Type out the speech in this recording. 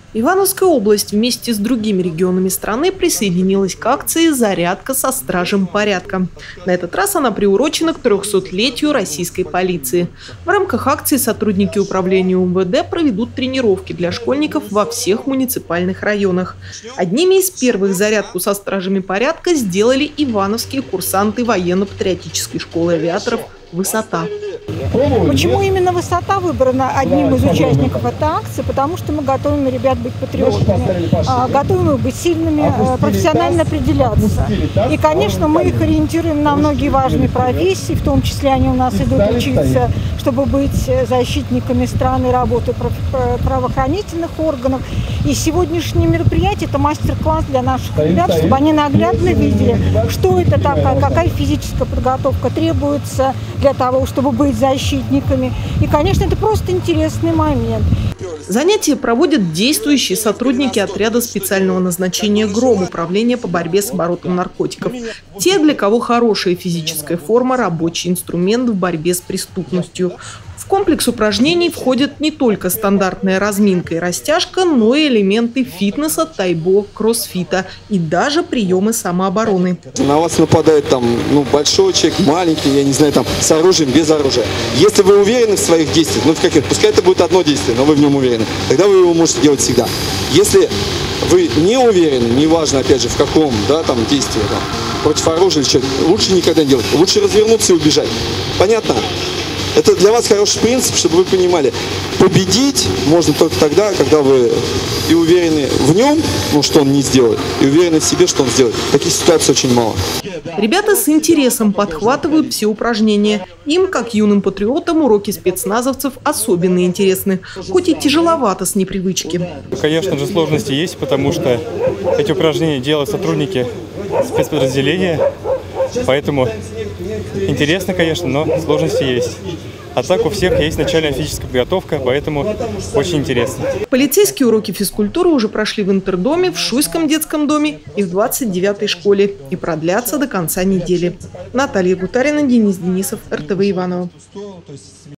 Ивановская область вместе с другими регионами страны присоединилась к акции «Зарядка со стражем порядка». На этот раз она приурочена к 300-летию российской полиции. В рамках акции сотрудники управления УМВД проведут тренировки для школьников во всех муниципальных районах. Одними из первых зарядку со стражами порядка сделали ивановские курсанты военно-патриотической школы авиаторов «Высота». Почему именно «Высота» выбрана одним из участников этой акции? Потому что мы готовим ребят быть патриотами, готовим их быть сильными, профессионально определяться. И, конечно, мы их ориентируем на многие важные профессии, в том числе они у нас идут учиться, чтобы быть защитниками страны, работы правоохранительных органов. И сегодняшнее мероприятие – это мастер-класс для наших ребят, чтобы они наглядно видели, что это такая, какая физическая подготовка требуется для того, чтобы быть защитниками. И, конечно, это просто интересный момент. Занятия проводят действующие сотрудники отряда специального назначения «Гром» управления по борьбе с оборотом наркотиков. Те, для кого хорошая физическая форма – рабочий инструмент в борьбе с преступностью. В комплекс упражнений входят не только стандартная разминка и растяжка, но и элементы фитнеса, тайбо, кроссфита и даже приемы самообороны. На вас нападает большой человек, маленький, я не знаю, с оружием, без оружия. Если вы уверены в своих действиях, пускай это будет одно действие, но вы в нем уверены, тогда вы его можете делать всегда. Если вы не уверены, неважно, опять же, в каком действии, против оружия или что-то, лучше никогда не делать. Лучше развернуться и убежать. Понятно? Это для вас хороший принцип, чтобы вы понимали, победить можно только тогда, когда вы и уверены в нем, что он не сделает, и уверены в себе, что он сделает. Таких ситуаций очень мало. Ребята с интересом подхватывают все упражнения. Им, как юным патриотам, уроки спецназовцев особенно интересны, хоть и тяжеловато с непривычки. Конечно же, сложности есть, потому что эти упражнения делают сотрудники спецподразделения, поэтому интересно, конечно, но сложности есть. А так у всех есть начальная физическая подготовка, поэтому очень интересно. Полицейские уроки физкультуры уже прошли в Интердоме, в Шуйском детском доме и в 29-й школе и продлятся до конца недели. Наталья Гутарина, Денис Денисов, РТВ Иваново.